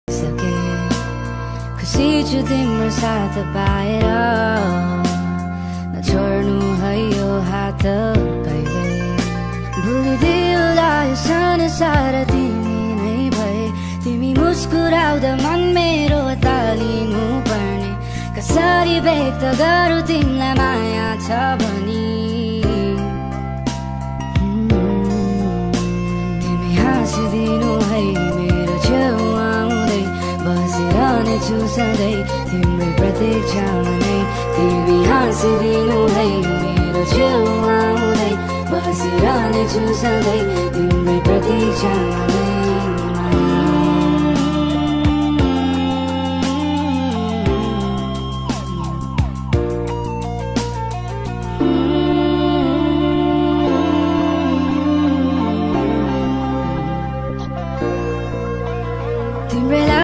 सके खुसी छु तिम्रो साथ पाएर नछोड्नु है यो हात कहिले भुलिदिउँला यो संसार तिमी नै भए तिमी मुस्कुराउँदा मन मेरो तालिनु पर्ने कसरी व्यक्त गरौँ तिमीलाई माया छ भनी तिमी हाँसिदिनु है मेरो छेउमा आउँदै बसिरहनेछु सधैँ तिम्रै प्रतीक्षामा नै तिमी हाँसिदिनु है मेरो छेउमा आउँदै बसिरहनेछु सधैँ तिम्रै प्रतीक्षामा नै